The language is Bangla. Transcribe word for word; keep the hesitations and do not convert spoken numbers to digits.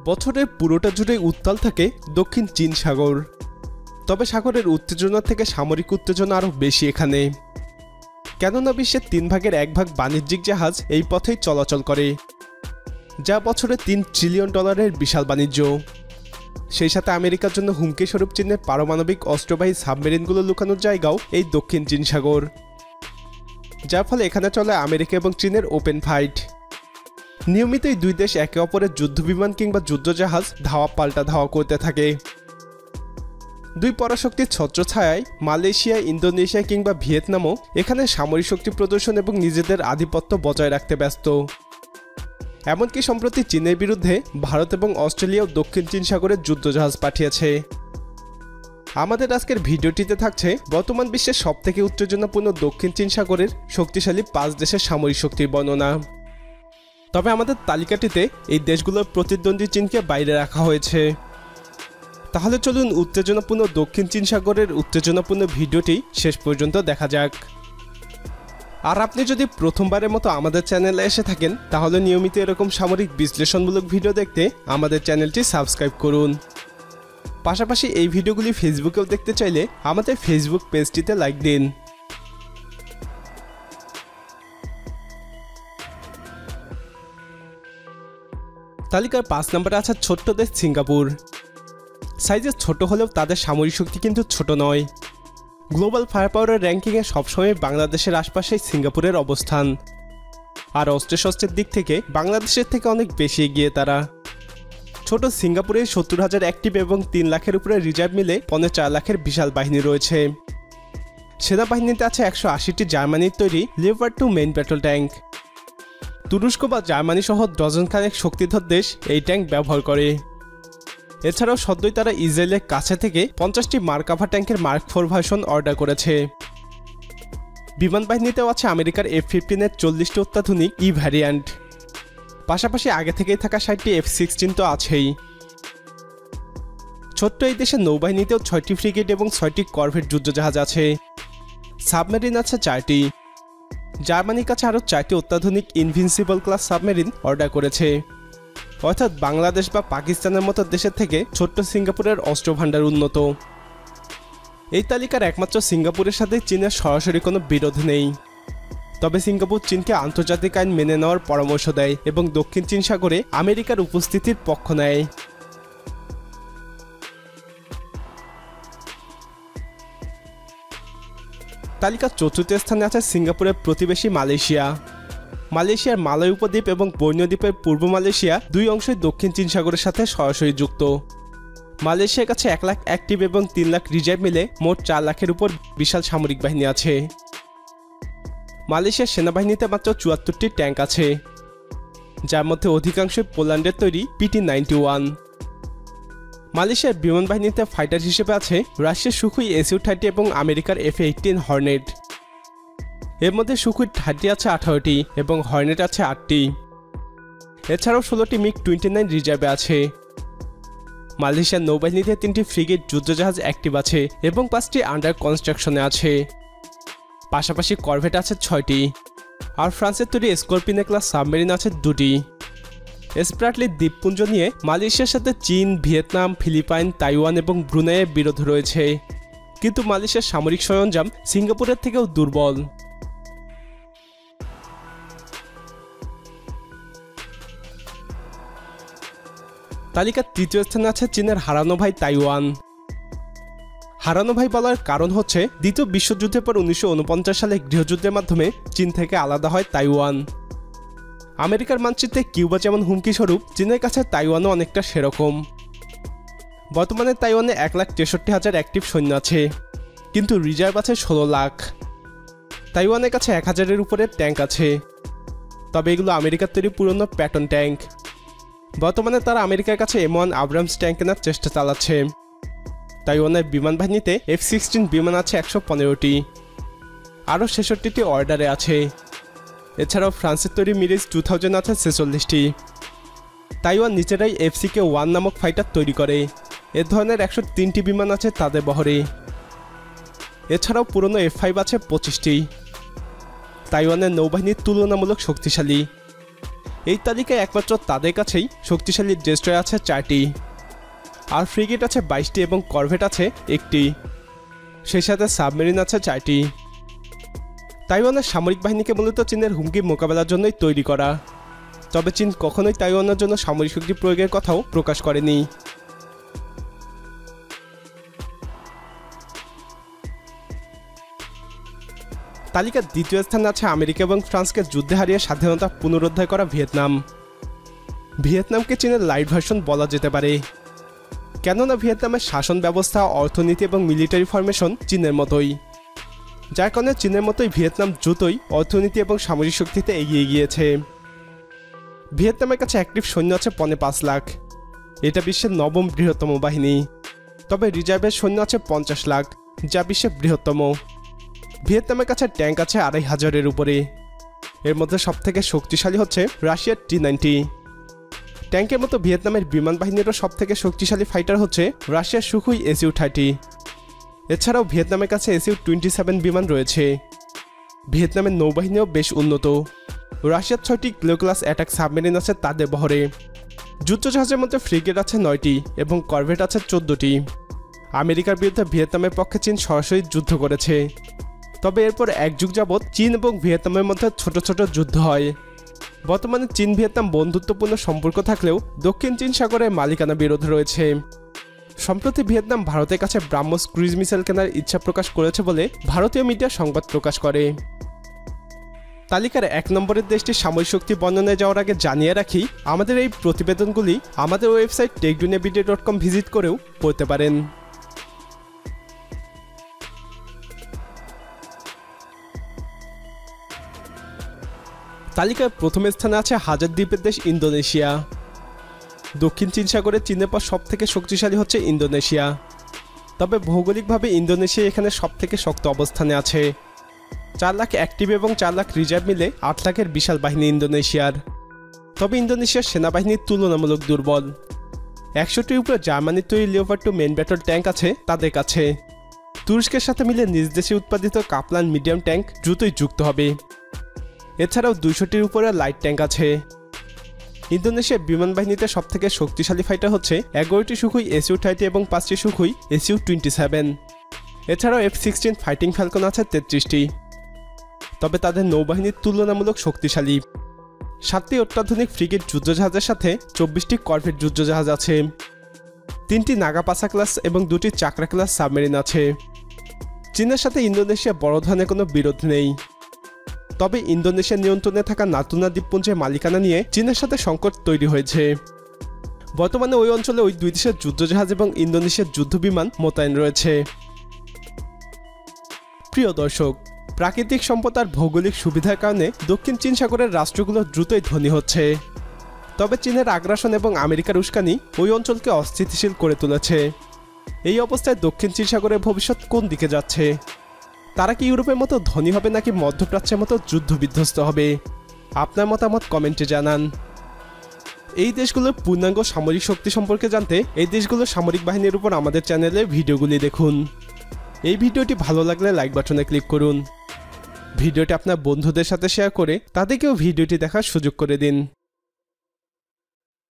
বছরের পুরোটা জুড়ে উত্তাল থাকে দক্ষিণ চীন সাগর। তবে সাগরের উত্তেজনা থেকে সামরিক উত্তেজনা আরও বেশি এখানে, কেননা বিশ্বের তিন ভাগের এক ভাগ বাণিজ্যিক জাহাজ এই পথেই চলাচল করে, যা বছরে তিন ট্রিলিয়ন ডলারের বিশাল বাণিজ্য। সেই সাথে আমেরিকার জন্য হুমকি স্বরূপ চীনের পারমাণবিক অস্ত্রবাহী সাবমেরিনগুলো লুকানোর জায়গাও এই দক্ষিণ চীন সাগর, যার ফলে এখানে চলে আমেরিকা এবং চীনের ওপেন ফাইট। নিয়মিতই দুই দেশ একে অপরের যুদ্ধবিমান কিংবা যুদ্ধজাহাজ ধাওয়া পাল্টা ধাওয়া করতে থাকে। দুই পরাশক্তির ছত্রছায়ায় মালয়েশিয়া, ইন্দোনেশিয়া কিংবা ভিয়েতনামও এখানে সামরিক শক্তি প্রদর্শন এবং নিজেদের আধিপত্য বজায় রাখতে ব্যস্ত। এমনকি সম্প্রতি চীনের বিরুদ্ধে ভারত এবং অস্ট্রেলিয়াও দক্ষিণ চীন সাগরে যুদ্ধজাহাজ পাঠিয়েছে। আমাদের আজকের ভিডিওটিতে থাকছে বর্তমান বিশ্বের সবথেকে উত্তেজনাপূর্ণ দক্ষিণ চীন সাগরের শক্তিশালী পাঁচ দেশের সামরিক শক্তির বর্ণনা। তবে আমাদের তালিকাটিতে এই দেশগুলোর প্রতিদ্বন্দ্বী চীনকে বাইরে রাখা হয়েছে। তাহলে চলুন উত্তেজনাপূর্ণ দক্ষিণ চীন সাগরের উত্তেজনাপূর্ণ ভিডিওটি শেষ পর্যন্ত দেখা যাক। আর আপনি যদি প্রথমবারের মতো আমাদের চ্যানেলে এসে থাকেন, তাহলে নিয়মিত এরকম সামরিক বিশ্লেষণমূলক ভিডিও দেখতে আমাদের চ্যানেলটি সাবস্ক্রাইব করুন। পাশাপাশি এই ভিডিওগুলি ফেসবুকেও দেখতে চাইলে আমাদের ফেসবুক পেজটিতে লাইক দিন। তালিকার পাঁচ নম্বরে আছে ছোট্ট দেশ সিঙ্গাপুর। সাইজে ছোট হলেও তাদের সামরিক শক্তি কিন্তু ছোট নয়। গ্লোবাল ফায়ার পাওয়ারের র্যাঙ্কিংয়ে সবসময় বাংলাদেশের আশপাশে সিঙ্গাপুরের অবস্থান, আর অস্ত্রশস্ত্রের দিক থেকে বাংলাদেশের থেকে অনেক বেশি এগিয়ে তারা। ছোট সিঙ্গাপুরে সত্তর হাজার অ্যাক্টিভ এবং তিন লাখের উপরে রিজার্ভ মিলে পৌনে চার লাখের বিশাল বাহিনী রয়েছে। সেনাবাহিনীতে আছে একশো আশিটি জার্মানির তৈরি লেভার টু মেইন ব্যাটল ট্যাঙ্ক। তুরস্ক বা জার্মানি সহ ডজন খানেক শক্তিধর দেশ এই ট্যাঙ্ক ব্যবহার করে। এছাড়াও সদ্যই তারা ইসরায়েলের কাছে থেকে পঞ্চাশটি মার্কাভা ট্যাঙ্কের মার্ক ফোর ভার্সন অর্ডার করেছে। বিমান বাহিনীতেও আছে আমেরিকার এফ ফিফটিনের চল্লিশটি অত্যাধুনিক ই ভ্যারিয়ান্ট। পাশাপাশি আগে থেকেই থাকা ষাটটি এফ সিক্সটিন তো আছেই। ছোট্ট এই দেশের নৌবাহিনীতেও ছয়টি ফ্রিগেট এবং ছয়টি করভেট যুদ্ধজাহাজ আছে। সাবমেরিন আছে চারটি। জার্মানির কাছে আরও চারটি অত্যাধুনিক ইনভিনসিবল ক্লাস সাবমেরিন অর্ডার করেছে। অর্থাৎ বাংলাদেশ বা পাকিস্তানের মতো দেশের থেকে ছোট্ট সিঙ্গাপুরের অস্ত্র ভাণ্ডার উন্নত। এই তালিকার একমাত্র সিঙ্গাপুরের সাথে চীনের সরাসরি কোনো বিরোধ নেই। তবে সিঙ্গাপুর চীনকে আন্তর্জাতিক আইন মেনে নেওয়ার পরামর্শ দেয় এবং দক্ষিণ চীন সাগরে আমেরিকার উপস্থিতির পক্ষ নেয়। তালিকার চতুর্থ স্থানে আছে সিঙ্গাপুরের প্রতিবেশী মালয়েশিয়া। মালয়েশিয়ার মালয় উপদ্বীপ এবং বর্নিও দ্বীপের পূর্ব মালয়েশিয়া দুই অংশই দক্ষিণ চীন সাগরের সাথে সরাসরি যুক্ত। মালয়েশিয়ার কাছে এক লাখ অ্যাক্টিভ এবং তিন লাখ রিজার্ভ মিলে মোট চার লাখের উপর বিশাল সামরিক বাহিনী আছে। মালয়েশিয়ার সেনাবাহিনীতে মাত্র চুয়াত্তরটি ট্যাঙ্ক আছে, যার মধ্যে অধিকাংশই পোল্যান্ডের তৈরি পিটি নাইনটি ওয়ান। মালয়েশিয়ার বিমান বাহিনীতে ফাইটার হিসেবে আছে রাশিয়ার সুখুই এসইউ থার্টি এবং আমেরিকার এফ এইটিন হর্নেট। এর মধ্যে সুখুই থার্টি আছে আঠারোটি এবং হর্নেট আছে আটটি। এছাড়াও ষোলোটি মিগ টোয়েন্টি নাইন রিজার্ভে আছে। মালয়েশিয়ার নৌবাহিনীতে তিনটি ফ্রিগেট যুদ্ধজাহাজ অ্যাক্টিভ আছে এবং পাঁচটি আন্ডার কনস্ট্রাকশনে আছে। পাশাপাশি করভেট আছে ছয়টি, আর ফ্রান্সের তৈরি স্করপিনে ক্লাস সাবমেরিন আছে দুটি। স্প্রাটলি দ্বীপপুঞ্জ নিয়ে মালয়েশিয়ার সাথে চীন, ভিয়েতনাম, ফিলিপাইন, তাইওয়ান এবং ব্রুনাইয়ের বিরোধ রয়েছে, কিন্তু মালয়েশিয়ার সামরিক সরঞ্জাম সিঙ্গাপুরের থেকেও দুর্বল। তালিকার তৃতীয় স্থানে আছে চীনের হারানো ভাই তাইওয়ান। হারানো ভাই বলার কারণ হচ্ছে দ্বিতীয় বিশ্বযুদ্ধের পর উনিশশো উনপঞ্চাশ সালে গৃহযুদ্ধের মাধ্যমে চীন থেকে আলাদা হয় তাইওয়ান। আমেরিকার মানচিত্রে কিউবা যেমন হুমকি স্বরূপ, চীনের কাছে তাইওয়ানও অনেকটা সেরকম। বর্তমানে তাইওয়ানে এক লাখ তেষট্টি হাজার অ্যাক্টিভ সৈন্য আছে, কিন্তু রিজার্ভ আছে ষোলো লাখ। তাইওয়ানের কাছে এক হাজারের উপরে ট্যাঙ্ক আছে, তবে এগুলো আমেরিকার তৈরি পুরনো প্যাটন ট্যাঙ্ক। বর্তমানে তারা আমেরিকার কাছে এম ওয়ান আব্রামস ট্যাঙ্ক কেনার চেষ্টা চালাচ্ছে। তাইওয়ানের বিমান বাহিনীতে এফ সিক্সটিন বিমান আছে একশো পনেরোটি, আরও ছেষট্টিটি অর্ডারে আছে। এছাড়াও ফ্রান্সের তৈরি মিরিজ টু থাউজেন্ড আছে ছেচল্লিশটি। তাইওয়ান নিজেরাই এফ সিকে ওয়ান নামক ফাইটার তৈরি করে। এ ধরনের একশো তিনটি বিমান আছে তাদের বহরে। এছাড়াও পুরনো এফ ফাইভ আছে পঁচিশটি। তাইওয়ানের নৌবাহিনী তুলনামূলক শক্তিশালী। এই তালিকায় একমাত্র তাদের কাছেই শক্তিশালী ডেস্ট্রয়ার আছে চারটি, আর ফ্রিগেট আছে বাইশটি এবং করভেট আছে একটি, সেই সাথে সাবমেরিন আছে চারটি। তাইওয়ানের সামরিক বাহিনীকে মূলত চীনের হুমকি মোকাবেলার জন্যই তৈরি করা, তবে চীন কখনোই তাইওয়ানের জন্য সামরিক শক্তি প্রয়োগের কথাও প্রকাশ করেনি। তালিকার দ্বিতীয় স্থানে আছে আমেরিকা এবং ফ্রান্সকে যুদ্ধে হারিয়ে স্বাধীনতা পুনরুদ্ধার করা ভিয়েতনাম। ভিয়েতনামকে চীনের লাইট ভার্সন বলা যেতে পারে, কেননা ভিয়েতনামের শাসন ব্যবস্থা, অর্থনীতি এবং মিলিটারি ফরমেশন চীনের মতোই, যার কারণে চীনের মতোই ভিয়েতনাম দ্রুতই অর্থনীতি এবং সামরিক শক্তিতে এগিয়ে গিয়েছে। ভিয়েতনামের কাছে অ্যাক্টিভ সৈন্য আছে পৌনে পাঁচ লাখ, এটা বিশ্বের নবম বৃহত্তম বাহিনী। তবে রিজার্ভের সৈন্য আছে পঞ্চাশ লাখ, যা বিশ্বের বৃহত্তম। ভিয়েতনামের কাছে ট্যাঙ্ক আছে আড়াই হাজারের উপরে, এর মধ্যে সবথেকে শক্তিশালী হচ্ছে রাশিয়ার টি নাইনটি। ট্যাঙ্কের মতো ভিয়েতনামের বিমান বাহিনীরও সবথেকে শক্তিশালী ফাইটার হচ্ছে রাশিয়ার সুখুই এসইউ থার্টি। এছাড়াও ভিয়েতনামের কাছে এসইউ টোয়েন্টি সেভেন বিমান রয়েছে। ভিয়েতনামের নৌবাহিনীও বেশ উন্নত। রাশিয়ার ছয়টি গ্লো ক্লাস অ্যাটাক সাবমেরিন আছে তাদের বহরে। যুদ্ধজাহাজের মধ্যে ফ্রিগেট আছে নয়টি এবং করভেট আছে চোদ্দটি। আমেরিকার বিরুদ্ধে ভিয়েতনামের পক্ষে চীন সরাসরি যুদ্ধ করেছে, তবে এরপর এক যুগ যাবৎ চীন এবং ভিয়েতনামের মধ্যে ছোট ছোট যুদ্ধ হয়। বর্তমানে চীন ভিয়েতনাম বন্ধুত্বপূর্ণ সম্পর্ক থাকলেও দক্ষিণ চীন সাগরে মালিকানা বিরোধ রয়েছে। সম্প্রতি ভিয়েতনাম ভারতের কাছে ব্রাহ্মস ক্রুইজ মিসাইল কেনার ইচ্ছা প্রকাশ করেছে বলে ভারতীয় মিডিয়া সংবাদ প্রকাশ করে। তালিকার এক নম্বরের দেশটির সামরিক শক্তি বর্ণনায় যাওয়ার আগে জানিয়ে রাখি, আমাদের এই প্রতিবেদনগুলি আমাদের website tech Duniya video dot com visit করেও পড়তে পারেন। তালিকার প্রথম স্থানে আছে হাজার দ্বীপের দেশ ইন্দোনেশিয়া। দক্ষিণ চীন সাগরে চীনের পর সব থেকে শক্তিশালী হচ্ছে ইন্দোনেশিয়া, তবে ভৌগোলিকভাবে ইন্দোনেশিয়া এখানে সব থেকে শক্ত অবস্থানে আছে। চার লাখ অ্যাক্টিভ এবং চার লাখ রিজার্ভ মিলে আট লাখের বিশাল বাহিনী ইন্দোনেশিয়ার। তবে ইন্দোনেশিয়ার সেনাবাহিনীর তুলনামূলক দুর্বল। একশোটির উপরে জার্মানির তৈরি Leopard two main battle tank আছে তাদের কাছে। তুরস্কের সাথে মিলে নিজ দেশে উৎপাদিত কাপলান মিডিয়াম ট্যাঙ্ক দ্রুতই যুক্ত হবে। এছাড়াও দুইশোটির উপরে লাইট ট্যাঙ্ক আছে। ইন্দোনেশিয়ার বিমান বাহিনীতে সবথেকে শক্তিশালী ফাইটার হচ্ছে এগারোটি সুখুই এসইউ থার্টি এবং পাঁচটি সুখুই এসইউ টোয়েন্টি সেভেন। এছাড়াও এফ সিক্সটিন ফাইটিং ফ্যালকন আছে তেত্রিশটি। তবে তাদের নৌবাহিনীর তুলনামূলক শক্তিশালী। সাতটি অত্যাধুনিক ফ্রিগেট যুদ্ধজাহাজের সাথে চব্বিশটি করভেট যুদ্ধজাহাজ আছে। তিনটি নাগাপাসা ক্লাস এবং দুটি চাকরা ক্লাস সাবমেরিন আছে। চীনের সাথে ইন্দোনেশিয়া বড় ধরনের কোনো বিরোধ নেই, তবে ইন্দোনেশিয়ার নিয়ন্ত্রণে থাকা নাতুনা দ্বীপপুঞ্জের মালিকানা নিয়ে চীনের সাথে সংকট তৈরি হয়েছে। বর্তমানে ওই অঞ্চলে ওই দুই দেশের যুদ্ধজাহাজ এবং ইন্দোনেশিয়ার যুদ্ধবিমান মোতায়েন রয়েছে। প্রিয় দর্শক, প্রাকৃতিক সম্পদ আর ভৌগোলিক সুবিধার কারণে দক্ষিণ চীন সাগরের রাষ্ট্রগুলো দ্রুতই ধনী হচ্ছে। তবে চীনের আগ্রাসন এবং আমেরিকার উস্কানি ওই অঞ্চলকে অস্থিতিশীল করে তুলেছে। এই অবস্থায় দক্ষিণ চীন সাগরের ভবিষ্যৎ কোন দিকে যাচ্ছে? তারা কি ইউরোপের মতো ধনী হবে নাকি মধ্যপ্রাচ্যের মতো যুদ্ধ বিধ্বস্ত হবে? আপনার মতামত কমেন্টে জানান। এই দেশগুলোর পূর্ণাঙ্গ সামরিক শক্তি সম্পর্কে জানতে এই দেশগুলোর সামরিক বাহিনীর উপর আমাদের চ্যানেলে ভিডিওগুলি দেখুন। এই ভিডিওটি ভালো লাগলে লাইক বাটনে ক্লিক করুন। ভিডিওটি আপনার বন্ধুদের সাথে শেয়ার করে তাদেরকেও ভিডিওটি দেখার সুযোগ করে দিন।